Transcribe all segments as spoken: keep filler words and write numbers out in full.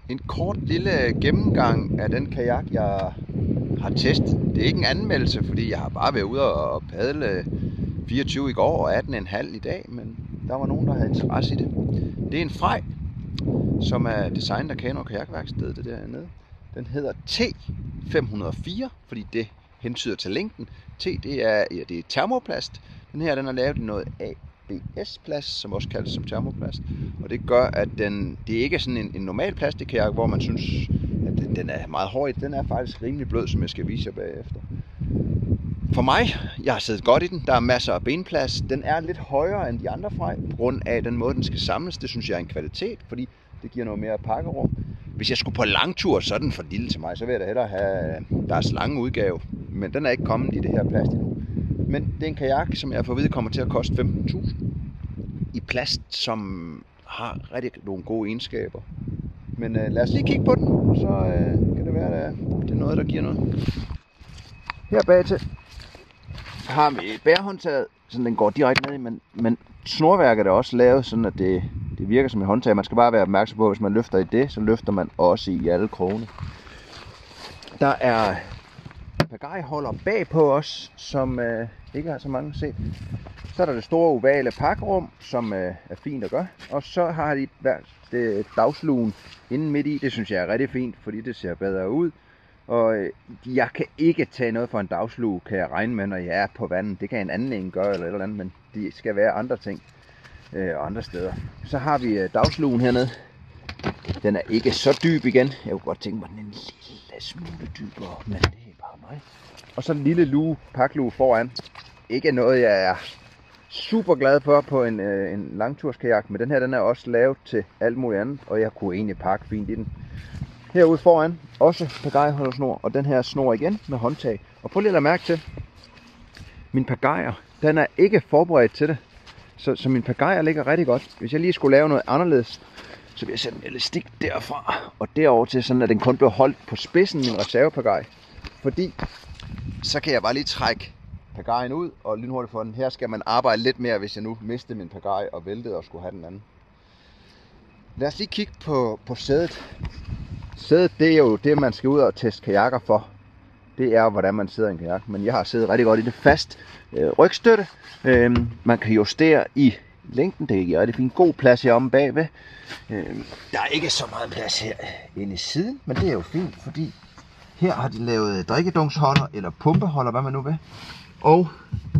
en kort lille gennemgang af den kajak, jeg har testet. Det er ikke en anmeldelse, fordi jeg har bare været ude og padle fireogtyve i går og atten komma fem i dag, men der var nogen, der havde interesse i det. Det er en Frej, som er designet af Kano Kajakværksted, det dernede. Den hedder T fem hundrede og fire, fordi det hentyder til længden. T, det er, ja, det er termoplast. Den her, den er lavet i noget A B S-plast, som også kaldes som termoplast. Og det gør, at den, det er ikke sådan en, en normal plastikkajak, hvor man synes, at den, den er meget hård. Den er faktisk rimelig blød, som jeg skal vise jer bagefter. For mig, jeg har siddet godt i den. Der er masser af benplads. Den er lidt højere end de andre Frej, på grund af den måde, den skal samles. Det synes jeg er en kvalitet, fordi det giver noget mere pakkerum. Hvis jeg skulle på langtur, så er den for lille til mig. Så vil jeg da hellere have deres lange udgave. Men den er ikke kommet i det her plast endnu. Men det er en kajak, som jeg får at vide kommer til at koste femten tusind. I plast, som har rigtig nogle gode egenskaber. Men øh, lad os lige kigge på den, så øh, kan det være, at det er noget, der giver noget. Her bagtil har vi bærehåndtaget, så den går direkte ned i, men, men snorværket er også lavet, sådan at det, det virker som et håndtag. Man skal bare være opmærksom på, at hvis man løfter i det, så løfter man også i alle krogene. Der er pagajeholder bagpå os, som øh, ikke har så mange set. Så er der det store ovale pakkerum, som øh, er fint at gøre. Og så har de hver det dagslugen inden midt i. Det synes jeg er rigtig fint, fordi det ser bedre ud. Og øh, jeg kan ikke tage noget for en dagslue, kan jeg regne med, når jeg er på vandet. Det kan en anden en gøre eller et eller andet, men det skal være andre ting øh, og andre steder. Så har vi øh, dagslugen hernede. Den er ikke så dyb igen. Jeg kunne godt tænke mig, den er en lille smule dybere, men det er bare mig. Og så en lille lue, paklue foran. Ikke noget, jeg er super glad for på en, øh, en langturskajak, men den her, den er også lavet til alt muligt andet, og jeg kunne egentlig pakke fint i den. Herude foran, også pagajeholdersnor, og den her snor igen med håndtag. Og prøv lige at lade mærke til, min pagajer, den er ikke forberedt til det. Så, så min pagajer ligger rigtig godt. Hvis jeg lige skulle lave noget anderledes, så vil jeg sætte en elastik derfra og derover til, sådan at den kun bliver holdt på spidsen, min reservepagaj. Fordi så kan jeg bare lige trække pagajen ud og lynhurtigt få den. Her skal man arbejde lidt mere, hvis jeg nu mistede min pagaj og væltede og skulle have den anden. Lad os lige kigge på, på sædet. Sædet, det er jo det, man skal ud og teste kajakker for. Det er, hvordan man sidder i en kajak. Men jeg har siddet rigtig godt i det fast øh, rygstøtte. Øh, man kan justere i længden. Det giver rigtig fint god plads her omme bagved. Øh, der er ikke så meget plads her inde i siden, men det er jo fint, fordi her har de lavet drikkedunksholder eller pumpeholder, hvad man nu vil. Og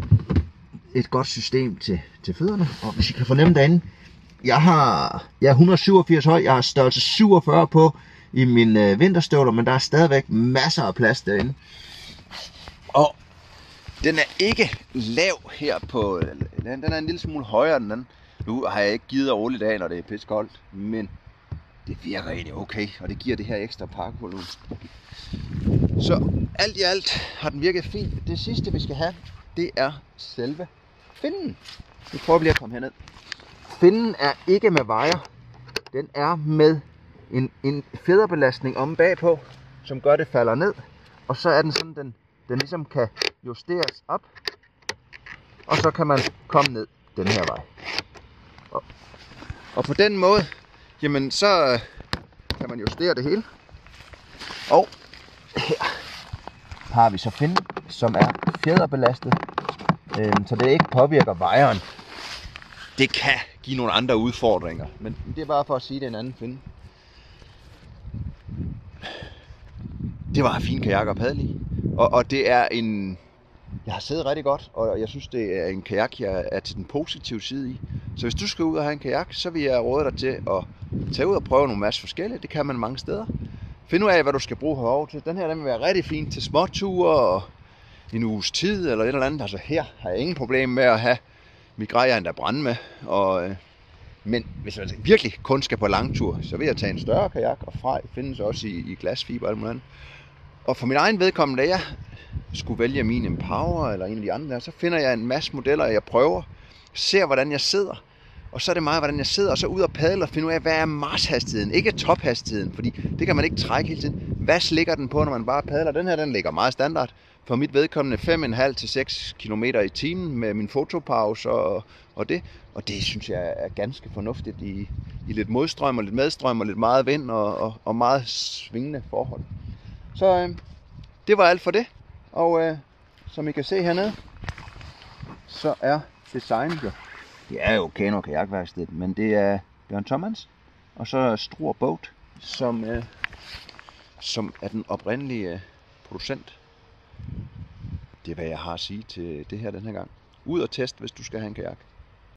et godt system til, til fødderne. Og hvis I kan fornemme derinde, jeg har jeg er et hundrede og syvogfirs høj, jeg har størrelse syvogfyrre på i mine vinterstøvler, men der er stadigvæk masser af plads derinde. Og den er ikke lav her på, den er en lille smule højere end den. Nu har jeg ikke givet at rulle i dag, når det er pissekoldt, men det virker egentlig okay, og det giver det her ekstra pakkevolumen. Så alt i alt har den virket fint. Det sidste vi skal have, det er selve finnen. Nu prøver vi lige at komme herned. Finnen er ikke med wire. Den er med en, en fjederbelastning omme bagpå, som gør det falder ned. Og så er den sådan, den, den ligesom kan justeres op. Og så kan man komme ned den her vej. Og, og på den måde, jamen så kan man justere det hele. Og her har vi så finnen, som er fjederbelastet, så det ikke påvirker wiren. Det kan give nogle andre udfordringer, men det er bare for at sige, at det er en anden finde. Det var en fin kajak at padle i, og, og det er en... Jeg har siddet rigtig godt, og jeg synes, det er en kajak, jeg er til den positive side i. Så hvis du skal ud og have en kajak, så vil jeg råde dig til at tage ud og prøve nogle masse forskellige. Det kan man mange steder. Find ud af, hvad du skal bruge herovre til. Den her, den vil være rigtig fin til småture og en uges tid eller et eller andet. Altså her har jeg ingen problem med at have mit grejern der brænde med. Og, øh, men hvis man virkelig kun skal på langtur, så vil jeg tage en større kajak, og Frej findes også i, i glasfiber og alt muligt andet. Og for min egen vedkommende, da jeg skulle vælge min Empower eller en af de andre der, så finder jeg en masse modeller, jeg prøver, ser hvordan jeg sidder. Og så er det meget, hvordan jeg sidder, og så ud og padle og finde ud af, hvad er marshastigheden, ikke tophastigheden, fordi det kan man ikke trække hele tiden. Hvad ligger den på, når man bare padler? Den her, den ligger meget standard. For mit vedkommende fem komma fem til seks kilometer i timen med min fotopause og, og det. Og det synes jeg er ganske fornuftigt i, i lidt modstrøm og lidt medstrøm og lidt meget vind og, og, og meget svingende forhold. Så øh, det var alt for det. Og øh, som I kan se hernede, så er designet jo. Det er jo Kano Kajakværksted, men det er Bjørn Thomas og så Struer Boat, som, øh, som er den oprindelige producent. Det er hvad jeg har at sige til det her den her gang. Ud og test, hvis du skal have en kajak.